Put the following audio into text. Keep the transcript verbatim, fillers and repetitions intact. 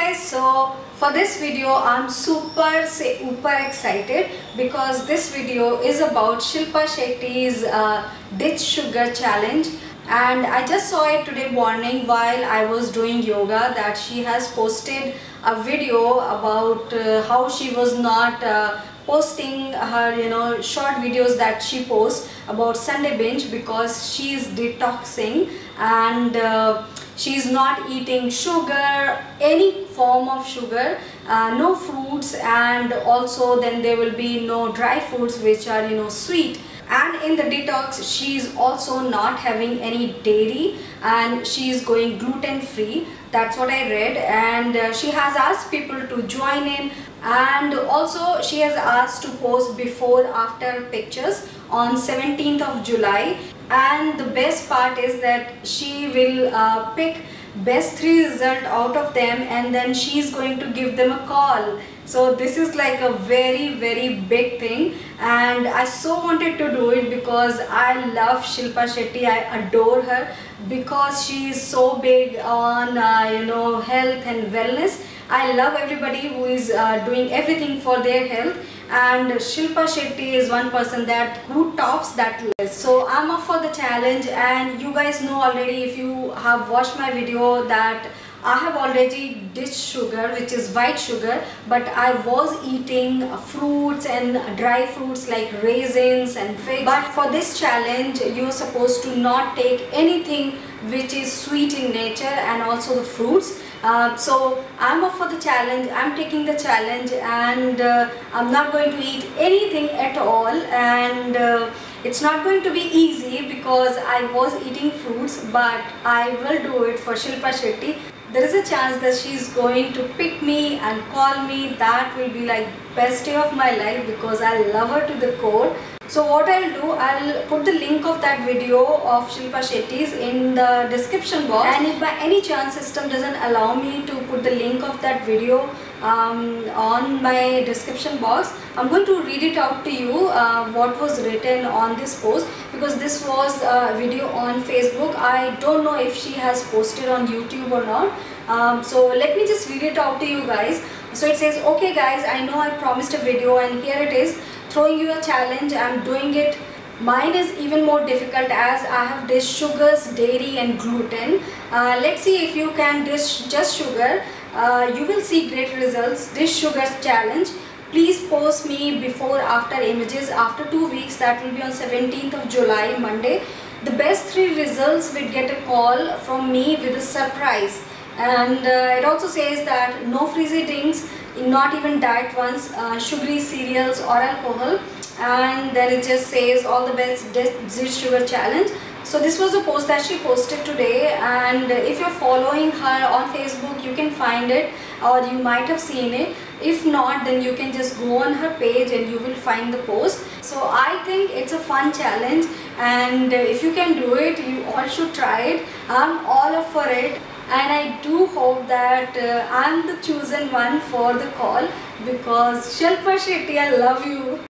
guys, so for this video I'm super super excited because this video is about Shilpa Shetty's uh, Ditch Sugar Challenge, and I just saw it today morning while I was doing yoga that she has posted a video about uh, how she was not uh, posting her you know short videos that she posts about Sunday binge because she's detoxing and uh, she's not eating sugar, any form of sugar, uh, no fruits, and also then there will be no dry foods which are you know sweet. And in the detox she's also not having any dairy and she's going gluten free. That's what I read, and uh, she has asked people to join in, and also she has asked to post before after pictures on seventeenth of July. And the best part is that she will uh, pick best three result out of them and then she's going to give them a call. So this is like a very very big thing, and I so wanted to do it because I love Shilpa Shetty. I adore her because she is so big on uh, you know health and wellness. I love everybody who is uh, doing everything for their health, and Shilpa Shetty is one person that who tops that list. So I'm up for the challenge, and you guys know already if you have watched my video that I have already ditched sugar, which is white sugar, but I was eating fruits and dry fruits like raisins and figs. But for this challenge you're supposed to not take anything which is sweet in nature, and also the fruits. Uh, so I'm up for the challenge. I'm taking the challenge, and uh, I'm not going to eat anything at all, and uh, it's not going to be easy because I was eating fruits, but I will do it for Shilpa Shetty. There is a chance that she's going to pick me and call me. That will be like best day of my life because I love her to the core. So what I'll do, I'll put the link of that video of Shilpa Shetty's in the description box, and if by any chance system doesn't allow me to put the link of that video um, on my description box, I'm going to read it out to you uh, what was written on this post, because this was a video on Facebook. I don't know if she has posted on YouTube or not. Um, so let me just read it out to you guys. So it says, okay guys, I know I promised a video and here it is. Throwing you a challenge, I'm doing it. Mine is even more difficult as I have dished sugars, dairy and gluten. Uh, let's see if you can dish just sugar. Uh, you will see great results. Dish sugar challenge. Please post me before after images after two weeks. That will be on seventeenth of July, Monday. The best three results will get a call from me with a surprise. And uh, it also says that no frizzy drinks, not even diet ones, uh, sugary cereals or alcohol. And then it just says all the best Ditch Sugar Challenge. So this was a post that she posted today, and if you're following her on Facebook you can find it, or you might have seen it. If not, then you can just go on her page and you will find the post. So I think it's a fun challenge, and if you can do it, you all should try it. I'm all up for it. And I do hope that uh, I'm the chosen one for the call, because Shilpa Shetty, I love you.